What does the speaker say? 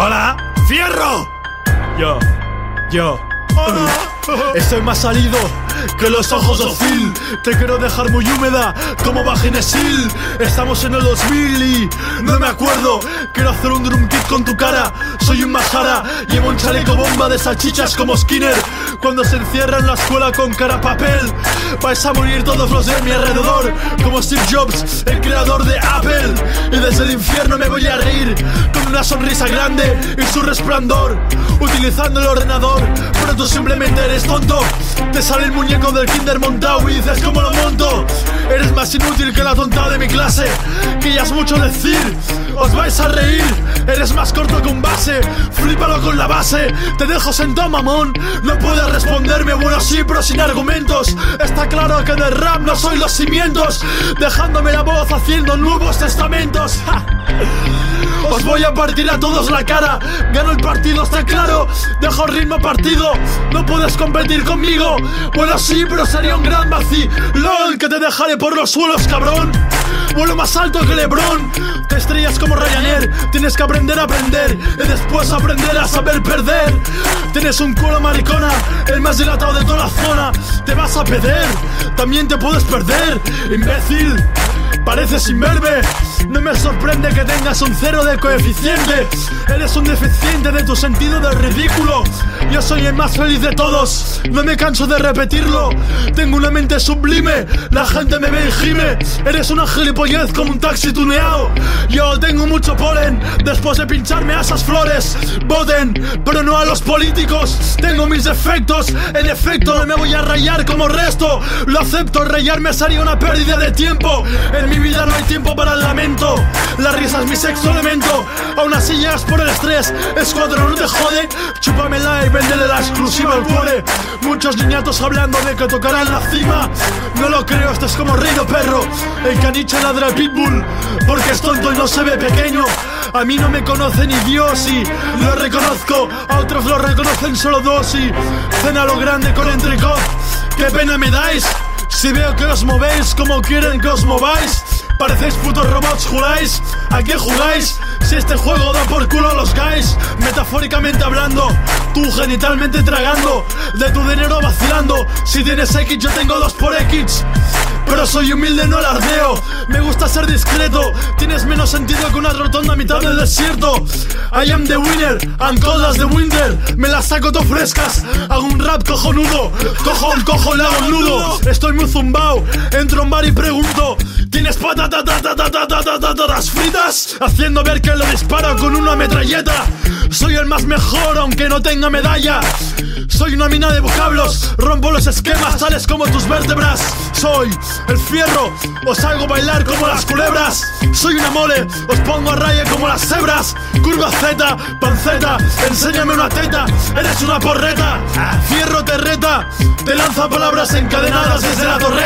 ¡Hola! ¡Fierro! Yo estoy más salido que los ojos de Phil. Te quiero dejar muy húmeda como Vaginesil. Estamos en el 2000 y no me acuerdo. Quiero hacer un drum kit con tu cara. Soy un majara, llevo un chaleco bomba de salchichas como Skinner. Cuando se encierra en la escuela con cara papel, vais a morir todos los de mi alrededor, como Steve Jobs, el creador de Apple. Y desde el infierno me voy a reír con una sonrisa grande y su resplandor, utilizando el ordenador. Pero tú simplemente eres tonto. Te sale el muñeco del Kinder montado y dices ¿cómo lo monto? Eres más inútil que la tonta de mi clase, que ya es mucho decir. Os vais a reír. Eres más corto que un base. Flípalo con la base. Te dejo sentado, mamón. No puedes responderme, bueno sí, pero sin argumentos. Está claro que de rap no soy los cimientos, dejándome la voz haciendo nuevos testamentos. ¡Ja! Os voy a partir a todos la cara. Gano el partido, está claro. Dejo el ritmo partido. No puedes competir conmigo. Bueno sí, pero sería un gran vacío. LOL, que te dejaré por los suelos, cabrón. Vuelo más alto que LeBron. Te estrellas como Ryanair. Tienes que aprender a aprender y después aprender a saber perder. Tienes un culo maricona, el más dilatado de toda la zona. Te vas a perder, también te puedes perder, imbécil. Pareces imberbe. No me sorprende que tengas un 0 de coeficiente. Eres un deficiente de tu sentido del ridículo. Yo soy el más feliz de todos, no me canso de repetirlo. Tengo una mente sublime, la gente me ve y gime. Eres una gilipollez como un taxi tuneado. Yo tengo mucho polen, después de pincharme a esas flores. Voten, pero no a los políticos. Tengo mis defectos, en efecto no me voy a rayar como resto. Lo acepto, rayarme sería una pérdida de tiempo. En mi vida no hay tiempo para el lamento. La risa es mi sexto elemento. Aún así llegas por el estrés. Escuadrón, no te jode. Chúpamela y véndele la exclusiva al cuore. Muchos niñatos hablando de que tocarán la cima. No lo creo, esto es como reino perro. El caniche ladra al pitbull porque es tonto y no se ve pequeño. A mí no me conoce ni Dios y lo reconozco. A otros lo reconocen solo dos y cena lo grande con entrecot. ¡Qué pena me dais! Si veo que os movéis como quieren que os mováis. Parecéis putos robots, ¿juráis? ¿A qué jugáis? Si este juego da por culo a los guys. Metafóricamente hablando, tú genitalmente tragando, de tu dinero vacilando. Si tienes X yo tengo 2 por X. Pero soy humilde, no alardeo. Me gusta ser discreto. Tienes menos sentido que una rotonda a mitad del desierto. I am the winner, and cold as the winter. Me las saco todo frescas. Hago un rap cojonudo. Cojo, le hago un nudo. Estoy muy zumbao. Entro a un bar y pregunto: ¿tienes patatas fritas? Haciendo ver que lo disparo con una metralleta. Soy el más mejor aunque no tenga medalla. Soy una mina de vocablos, rompo los esquemas tales como tus vértebras. Soy el fierro, os hago bailar como las culebras. Soy una mole, os pongo a raya como las cebras. Curva Z, panceta, enséñame una teta. Eres una porreta, fierro te reta. Te lanza palabras encadenadas desde la torreta.